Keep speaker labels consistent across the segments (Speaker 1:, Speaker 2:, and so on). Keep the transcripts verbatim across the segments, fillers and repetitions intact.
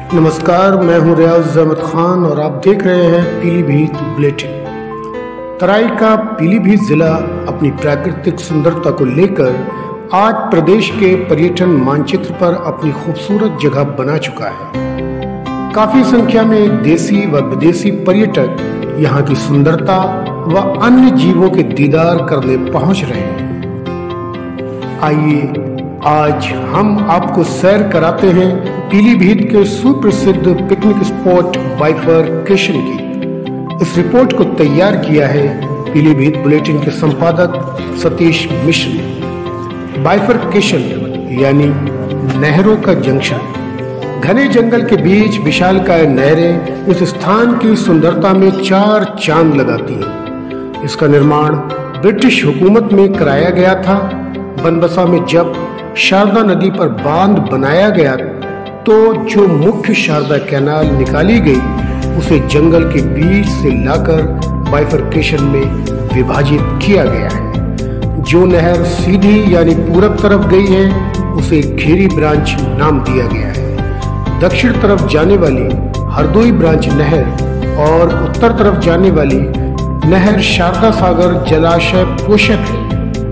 Speaker 1: नमस्कार, मैं हूं रियाज अहमद खान और आप देख रहे हैं पीलीभीत बुलेटिन। तराई का पीलीभीत जिला अपनी प्राकृतिक सुंदरता को लेकर आज प्रदेश के पर्यटन मानचित्र पर अपनी खूबसूरत जगह बना चुका है। काफी संख्या में देसी व विदेशी पर्यटक यहाँ की सुंदरता व अन्य जीवों के दीदार करने पहुंच रहे हैं। आइए आज हम आपको सैर कराते हैं पीलीभीत के सुप्रसिद्ध पिकनिक स्पॉट बाइफरकेशन की। इस रिपोर्ट को तैयार किया है पीलीभीत बुलेटिन के संपादक सतीश मिश्र ने। बाइफरकेशन यानी नहरों का जंक्शन। घने जंगल के बीच विशालकाय नहरें इस स्थान की सुंदरता में चार चांद लगाती हैं। इसका निर्माण ब्रिटिश हुकूमत में कराया गया था। बनबसा में जब शारदा नदी पर बांध बनाया गया तो जो मुख्य शारदा कैनाल निकाली गई उसे जंगल के बीच से लाकर बाइफरकेशन में विभाजित किया गया है। जो नहर सीधी यानी पूरब तरफ गई है उसे घेरी ब्रांच नाम दिया गया है। दक्षिण तरफ जाने वाली हरदोई ब्रांच नहर और उत्तर तरफ जाने वाली नहर शारदा सागर जलाशय पोषक है।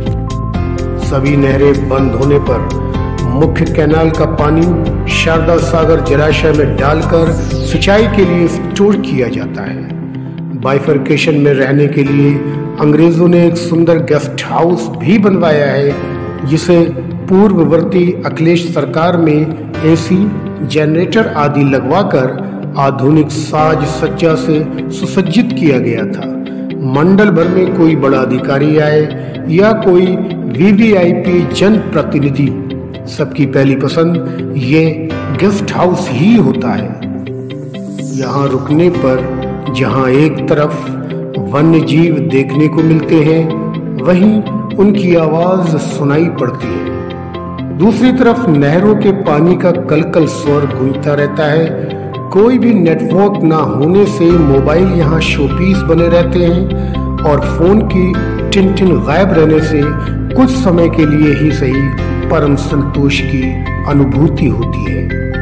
Speaker 1: सभी नहरें बंद होने पर मुख्य कैनाल का पानी शारदा सागर जलाशय में डालकर सिंचाई के लिए स्टोर किया जाता है। बाइफरकेशन में रहने के लिए अंग्रेजों ने एक सुंदर गेस्ट हाउस भी बनवाया है, जिसे पूर्ववर्ती अखिलेश सरकार में एसी, जनरेटर आदि लगवाकर आधुनिक साज सज्जा से सुसज्जित किया गया था। मंडल भर में कोई बड़ा अधिकारी आए या कोई वीवीआईपी जन प्रतिनिधि, सबकी पहली पसंद ये गेस्ट हाउस ही होता है। यहाँ रुकने पर जहाँ एक तरफ वन्य जीव देखने को मिलते हैं, वहीं उनकी आवाज सुनाई पड़ती है। दूसरी तरफ नहरों के पानी का कलकल स्वर गूंजता रहता है। कोई भी नेटवर्क ना होने से मोबाइल यहाँ शोपीस बने रहते हैं और फोन की टिन-टिन गायब रहने से कुछ समय के लिए ही सही परम संतोष की अनुभूति होती है।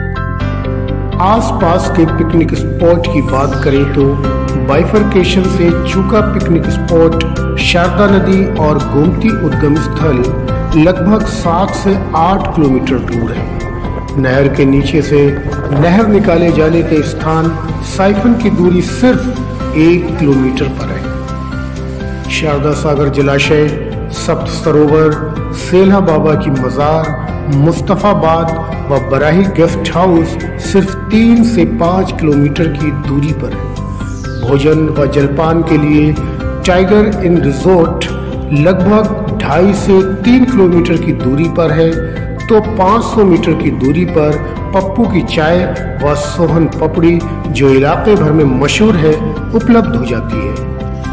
Speaker 1: आसपास के पिकनिक स्पॉट की बात करें तो बाइफरकेशन से चूका पिकनिक स्पॉट, शारदा नदी और गोमती उद्गम स्थल लगभग सात से आठ किलोमीटर दूर है। नहर के नीचे से नहर निकाले जाने के स्थान साइफन की दूरी सिर्फ एक किलोमीटर पर है। शारदा सागर जलाशय, सप्त सरोवर, सेल्हा बाबा की मजार, मुस्तफाबाद व बराही गेस्ट हाउस सिर्फ तीन से पाँच किलोमीटर की दूरी पर है। भोजन व जलपान के लिए टाइगर इन रिजोर्ट लगभग ढाई से तीन किलोमीटर की दूरी पर है, तो पाँच सौ मीटर की दूरी पर पप्पू की चाय व सोहन पपड़ी, जो इलाके भर में मशहूर है, उपलब्ध हो जाती है।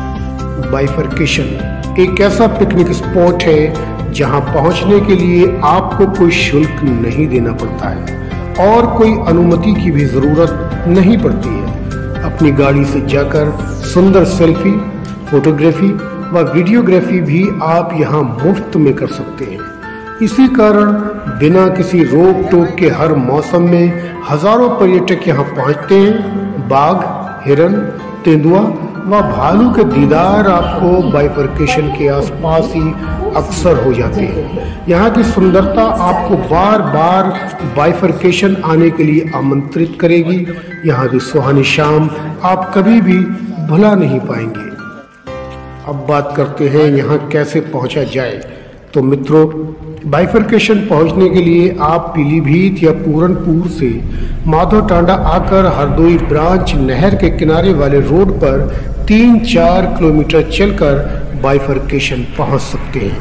Speaker 1: बाइफरकेशन एक ऐसा पिकनिक स्पॉट है जहां पहुंचने के लिए आपको कोई शुल्क नहीं देना पड़ता है और कोई अनुमति की भी जरूरत नहीं पड़ती है। अपनी गाड़ी से जाकर सुंदर सेल्फी, फोटोग्राफी व वीडियोग्राफी भी आप यहां मुफ्त में कर सकते हैं। इसी कारण बिना किसी रोक टोक के हर मौसम में हजारों पर्यटक यहां पहुंचते हैं। बाघ, हिरन, तेंदुआ व भालू के दीदार आपको बाइफरकेशन के आसपास ही अक्सर हो जाते हैं। यहाँ की सुंदरता आपको बार बार बाइफरकेशन आने के लिए आमंत्रित करेगी। यहाँ की सुहानी शाम आप कभी भी भुला नहीं पाएंगे। अब बात करते हैं यहाँ कैसे पहुँचा जाए। तो मित्रों, बाइफरकेशन पहुंचने के लिए आप पीलीभीत या पूरनपुर से माधव टांडा आकर हरदोई ब्रांच नहर के किनारे वाले रोड पर तीन चार किलोमीटर चलकर बाइफरकेशन पहुंच सकते हैं।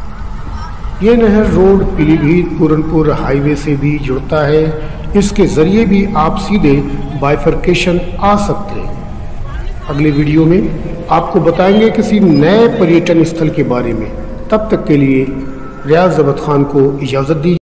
Speaker 1: ये नहर रोड पीलीभीत पूरनपुर हाईवे से भी जुड़ता है। इसके जरिए भी आप सीधे बाइफरकेशन आ सकते हैं। अगले वीडियो में आपको बताएंगे किसी नए पर्यटन स्थल के बारे में। तब तक के लिए रियाज अहमद खान को इजाज़त दी।